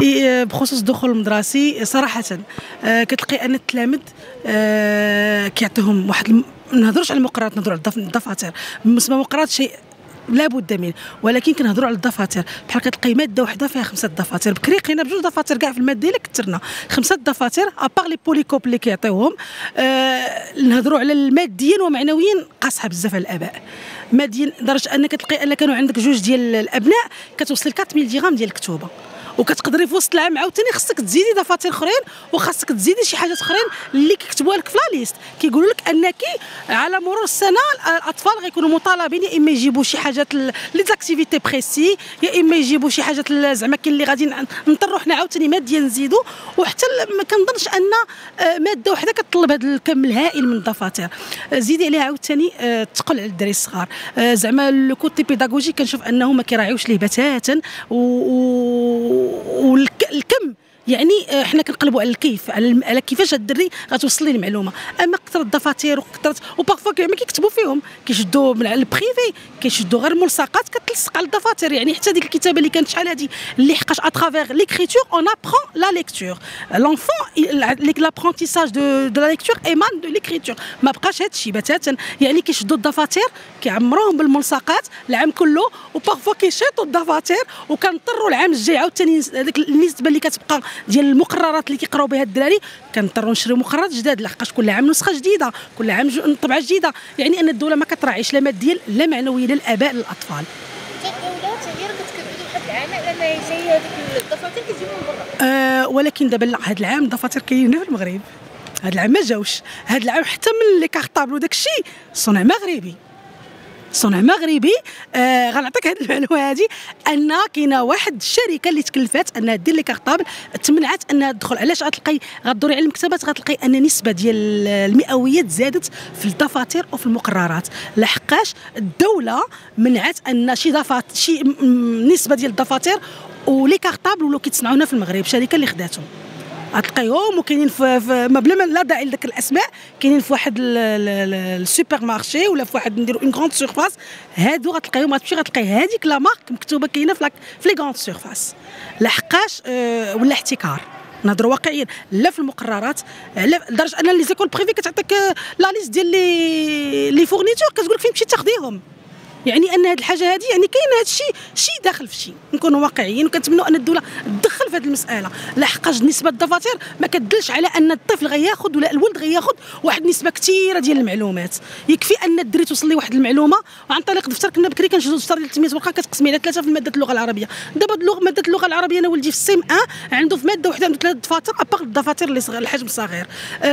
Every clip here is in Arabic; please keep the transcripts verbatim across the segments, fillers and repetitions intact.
بخصوص الدخول المدرسي صراحه كتلقي ان التلاميذ كيعطيهم واحد، ما نهضروش على المقررات، نهضروا على الدفاتر. بالنسبه للمقررات شيء لابد منه، ولكن كنهضروا على الدفاتر. بحال كتلقاي ماده وحده فيها خمسه دفاتر، بكري لقينا بجوج دفاتر كاع في الماده الا كثرنا خمسه دفاتر ابار لي بوليكوب اللي كيعطيوهم. آه نهضروا على الماديا ومعنويا قاصحه بزاف على الاباء. ماديا لدرجه ان كتلقي ان كانوا عندك جوج ديال الابناء كتوصل أربعة آلاف درهم ديال الكتوبه، وكتقدري في وسط العام عاوتاني خصك تزيدي دفاتر اخرين وخاصك تزيدي شي حاجات اخرين اللي كيكتبوها لك في لا ليست. كيقولوا لك انك على مرور السنه الاطفال غيكونوا مطالبين يا اما يجيبوا شي حاجات لي زاكتيفيتي بريسي، يا اما يجيبوا شي حاجات زعما كاين اللي غادي نضطروا حنا عاوتاني ماديا نزيدوا. وحتى ما كنظنش ان ماده وحده كتطلب هذا الكم الهائل من الدفاتر. زيدي عليها عاوتاني تقل على الدراري الصغار. زعما لو كوتي بيداغوجي كنشوف انه ما كيراعيوش ليه بتاتا، و والكم يعني حنا كنقلبوا على الكيف، على كيفاش الدري غتوصل ليه المعلومه. اما كثرت الدفاتر وكثرت وبارفوا كاع ما كيكتبوا فيهم، كيشدوا من البريفي كيشدوا غير ملصقات كتلصق على الدفاتر. يعني حتى ديك الكتابه اللي كانت شحال هادي اللي حقاش اترافير ليكريتور اون ابرون لا ليكتور. لونفون لابرونتيساج دو دو لا ليكتور ايمان دو ليكريتور. ما بقاش هادشي بتاتا. يعني كيشدوا الدفاتر كيعمروهم بالملصقات العام كله، وبارفوا كيشيطوا الدفاتر وكنضطروا العام الجاي عاوتاني هذيك النسبه اللي كتبقى ديال المقررات اللي كيقراو بها الدراري كنضطروا نشريو مقررات جداد، لحقاش كل عام نسخه جديده، كل عام طبعه جديده. يعني ان الدوله ما كتراعيش لا ماديا لا معنويا للاباء للاطفال. الدوله حتى هي راه كتكبدوا واحد العام على ما جاي هذيك الدفاتر كيجيبوا من برا. آه ولكن دابا لا، هذا العام الدفاتر كاينين في المغرب. هذا العام ما جاوش، هذا العام حتى من لي كارطابل وداك الشيء صنع مغربي، صنع مغربي. آه غنعطيك هذه المعلومه هذه، ان كاينه واحد الشركه اللي تكلفات انها دير لي كارطابل تمنعت انها تدخل. علاش؟ غتلقاي غدوري على المكتبات غتلقاي ان نسبه ديال المئويات زادت في الدفاتر وفي المقررات، لحقاش الدوله منعت ان شي دفاتر شي نسبه ديال الدفاتر ولي كارطابل ولاو كيتصنعوا في المغرب. شركه اللي خداتهم غتلقايهم وكاينين في, في ما بلا لا داعي لذكر الاسماء، كاينين في واحد السوبر مارشي ولا في واحد نديروا اون غروند سورفاس. هادو غتلقايهم غتمشي غتلقاي هذيك لا مارك مكتوبه كاينه في في لي غروند سورفاس. لحقاش آه ولا احتكار. نهضروا واقعيا لا في المقررات، لدرجه ان لي زيكول بريفي كتعطيك لا ليست ديال لي لي فورنيتور كتقول لك فين تمشي تاخذيهم. يعني ان هذه الحاجه هذه يعني كاين هذا الشيء شيء داخل في شيء. نكونوا واقعيين وكنتمنوا ان الدوله تدخل في هذه المساله، لحقاش نسبه الدفاتر ما كتدلش على ان الطفل غياخذ ولا الولد غياخذ واحد النسبه كثيره ديال المعلومات. يكفي ان الدري توصل لي واحد المعلومه عن طريق دفتر. كنا بكري كنشدوا دفتر ديال ثلاثمية ورقه كتقسمي على ثلاثه في ماده اللغه العربيه. دابا اللغه ماده اللغه العربيه انا ولدي في السيم واحد عنده في ماده وحده عنده ثلاث دفاتر ابار الدفاتر اللي صغير الحجم صغير.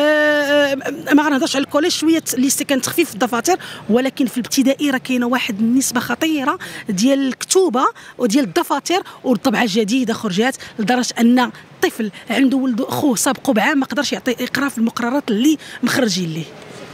أه ما غنهضرش على الكوليج شويه ليستي كان تخفيف في الدفاتر، ولكن في الابتدائي راه كاينه واحد النسبه خطيره ديال الكتوبه وديال الدفاتر والطبعه الجديده خرجات، لدرجه ان طفل عنده ولد اخوه سابقه بعام ما قدرش يعطي يقرا في المقررات اللي مخرجين ليه.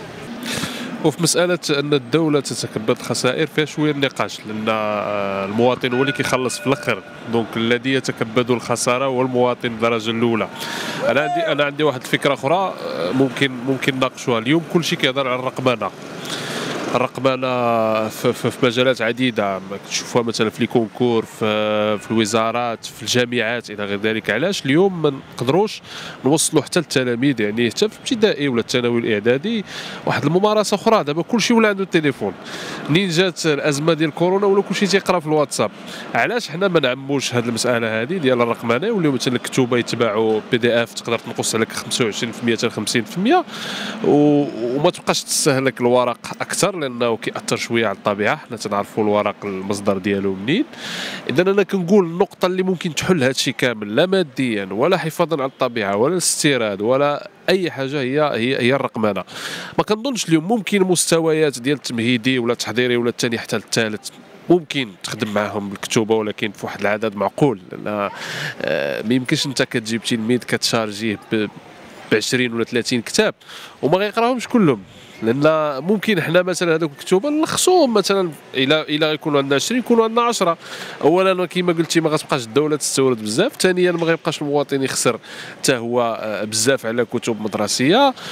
وفي مساله ان الدوله تتكبد الخسائر فيها شويه النقاش، لان المواطن هو اللي كيخلص في الاخر. دونك الذي يتكبد الخساره هو المواطن الدرجه الاولى. انا عندي انا عندي واحد الفكره اخرى ممكن ممكن نناقشوها اليوم. كل شيء كيهضر على الرقمنه. الرقمنه في, في, في مجالات عديده كتشوفوها مثلا في لي كونكور، في, في الوزارات، في الجامعات الى غير ذلك. علاش اليوم ما نقدروش نوصلوا حتى للتلاميذ، يعني حتى في الابتدائي ولا الثانوي الاعدادي، واحد الممارسه اخرى؟ دابا كلشي ولا عنده التليفون. منين جات الازمه ديال كورونا ولا كلشي تيقرا في الواتساب. علاش حنا ما نعموش هذه المساله هذه ديال الرقمنه؟ ولاو مثلا الكتوبه يتباعوا بي دي اف تقدر تنقص عليك خمسة وعشرين بالمئة حتى خمسين بالمئة، وما تبقاش تستهلك الورق اكثر لانه كيأثر شويه على الطبيعه. حنا تنعرفوا الورق المصدر ديالو منين. اذا انا كنقول النقطه اللي ممكن تحل هذا الشيء كامل لا ماديا ولا حفاظا على الطبيعه ولا الاستيراد ولا اي حاجه هي هي هي الرقمنه. ما كنظنش اليوم ممكن مستويات ديال التمهيدي ولا التحضيري ولا الثاني حتى الثالث ممكن تخدم معاهم بالكتوبه، ولكن في واحد العدد معقول. لان ما يمكنش انت كتجيب تلميذ كتشارجيه ب عشرين ولا ثلاثين كتاب وما غيقراهمش كلهم. لان ممكن حنا مثلا هذوك الكتب نلخصوهم مثلا الى الى غيكونوا عندنا عشرين يكونوا عندنا عشرة. اولا كما قلتي ما غتبقاش الدوله تستورد بزاف، ثانيا ما غيبقاش المواطن يخسر حتى هو بزاف على كتب مدرسيه،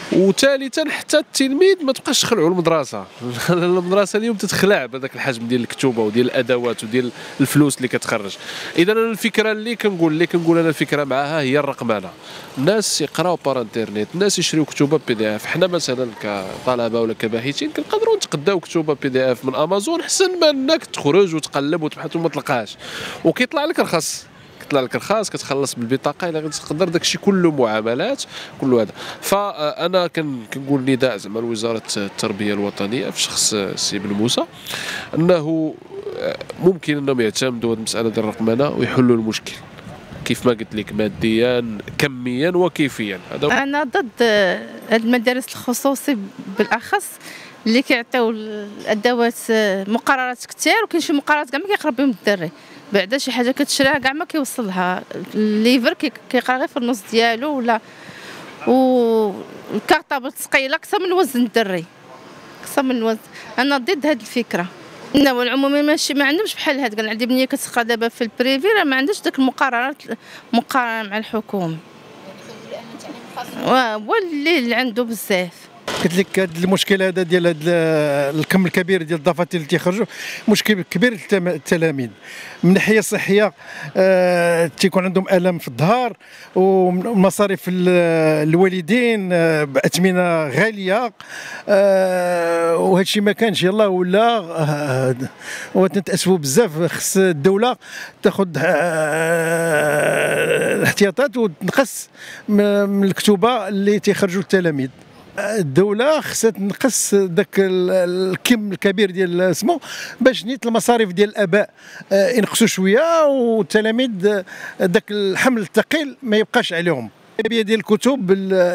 وثالثا حتى التلميذ ما تبقاش تخلعوا المدرسه. المدرسه اليوم تتخلع بهذاك الحجم ديال الكتوبه وديال الادوات وديال الفلوس اللي كتخرج. اذا انا الفكره اللي كنقول اللي كنقول انا الفكره معاها هي الرقمنه. الناس يقراو بار انترنيت، الناس يشريو كتوبه بي دي اف. حنا مثلا كطلبه ولا كباحثين كنقدروا نتقداو كتوبه بي دي اف من امازون احسن ما انك تخرج وتقلب وتبحث وما تلقاش، وكيطلع لك رخص كيطلع لك رخاص كتخلص بالبطاقه الا تقدر داكشي كله معاملات كله هذا. فانا كنقول نداء زعما لوزاره التربيه الوطنيه في شخص السي بن موسى انه ممكن انهم يعتمدوا هذه المساله ديال الرقمنه ويحلوا المشكل كيف ما قلت لك ماديا كميا وكيفيا. هذا انا ضد هاد المدارس الخصوصي بالاخص اللي كيعطيو الادوات مقررات كثير، وكاين شي مقررات كاع ما كيقرا بهم الدري، بعدا شي حاجه كتشريها كاع ما كيوصلها الليفر كيقرا غير في النص ديالو، ولا والكارطابل ثقيله اكثر من وزن الدري اكثر من الوزن. انا ضد هذه الفكره. لا العمومي ماشي ما عندهمش بحال هاد. كان عندي بنيه كتقرا دابا في البريفي راه ما عندهاش داك المقررات مقارنه مع الحكومي، هو اللي عنده بزاف. قلت لك هذا المشكل هذا ديال هذا الكم الكبير ديال الدفاتر اللي تيخرجوا مشكل كبير للتلاميذ. من ناحيه صحيه آه تيكون عندهم الم في الظهر، ومصاريف الوالدين آه باثمنه غاليه، آه وهذا الشيء ما كانش يلاه ولا آه وتنتاسفوا بزاف. خص الدوله تاخذ آه الاحتياطات وتنقص من الكتوبه اللي تيخرجوا التلاميذ. الدولة خصها تنقص داك الكم الكبير ديال سمو باش نيت المصاريف ديال الاباء ينقصوا شويه، والتلاميذ داك الحمل الثقيل ما يبقاش عليهم. التربيه ديال الكتب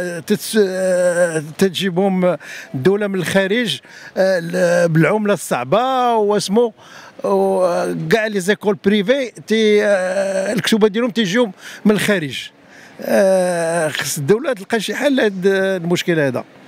تجيبهم الدوله من الخارج بالعمله الصعبه واسمو، وكاع لي زيكول بريفي تي الكتبه ديالهم تيجيهم من الخارج. خص الدوله تلقى شي حل لهذا المشكل هذا.